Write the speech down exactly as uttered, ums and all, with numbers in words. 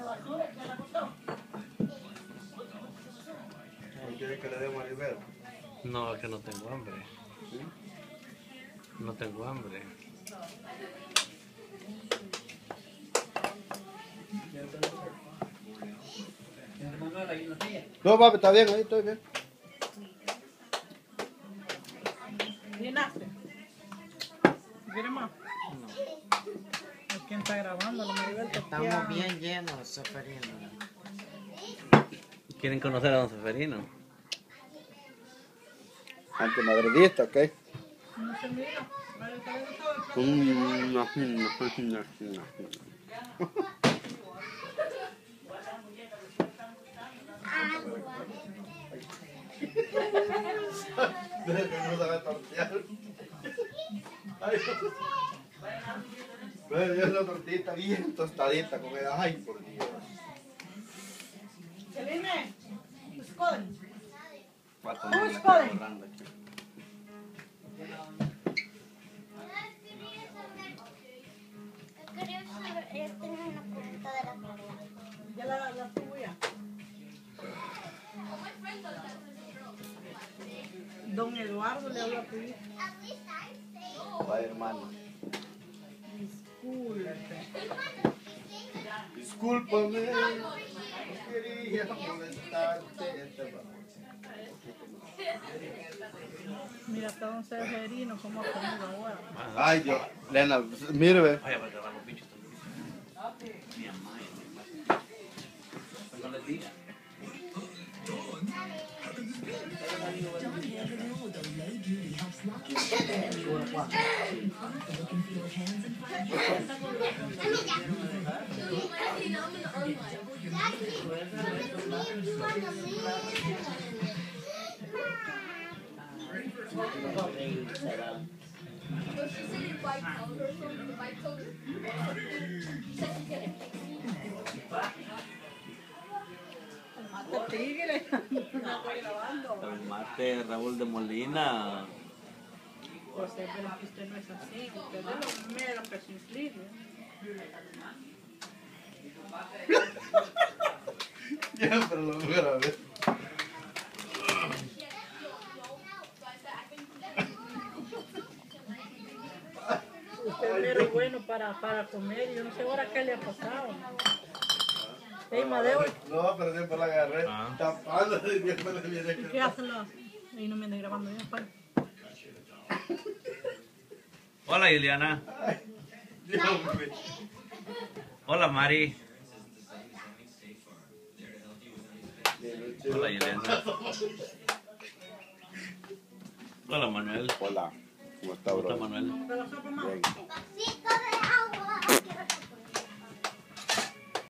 ¿Quieres que le dé Maribel? No, es que no tengo hambre. ¿Sí? No tengo hambre. No, papi, está bien, ahí estoy bien. ¿Llenaste? ¿Quieres más? No. ¿Quién está grabando? La Maribel te Estamos queda- bien llenos, Seferino. ¿Quieren conocer a don Seferino? Antimadridista, ¿ok? No se mira. Vale, está bien todo el plato. Mm, no, no, no, no. Deja que no sabe tortear. Ay, pero yo esa tortita bien tostadita con el ay por Dios. Celine, escoge. Cuatro Uy, minutos joder. borrando aquí. Quería saber, ellos tienen una pregunta de la tarea. Ya la, la tuve ya. Don Eduardo le habla a tu hija. Vaya hermano. Disculpe. Discúlpame, no quería molestarte. Este va. Mira, está don Severino, cómo ha comido ahora. Ay, yo, Lena, mire, ve. Vaya, para agarrar los bichos también. Mi mamá y mi mamá. No les diga. Tigre, no estoy grabando. El mate Raúl de Molina. Pues es verdad que usted no es así, usted es de lo mero que se incline. Ya, pero lo voy a ver. Usted es mero bueno para, para comer, yo no sé ahora qué le ha pasado. Ey, Madeo, No, pero siempre la agarré Ah. tapándole y siempre le viene ¿qué hacen los? Ahí no me ande grabando bien, pa. Hola, Juliana. Dios mío. Hola, Mari. Hola, Juliana. Hola, Manuel. Hola, ¿cómo está, ¿Cómo está, bro? Manuel? ¿De la sopa más? Bien.